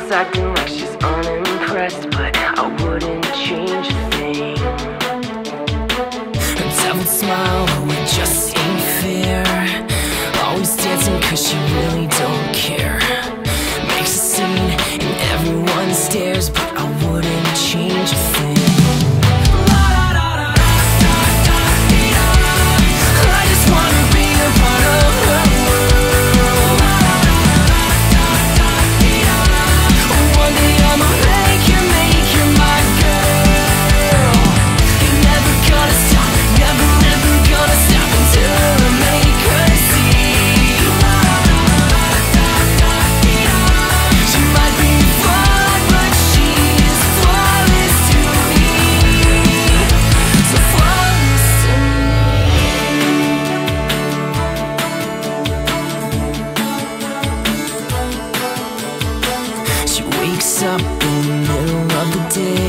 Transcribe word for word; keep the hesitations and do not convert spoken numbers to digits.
smiles, acting like she's unimpressed, but I wouldn't change a thing. Her devil smile, oh, it just ain't fair. Always dancing cause she really don't care. Makes a scene and everyone stares, but I wouldn't change a thing. I just wanna be a part of her world. One day I'ma make you, make you my girl. You're never gonna stop, never, never gonna stop until I make her see. She might be flawed, but she's flawless to me. So flawless to me. She wakes up in the middle of the day,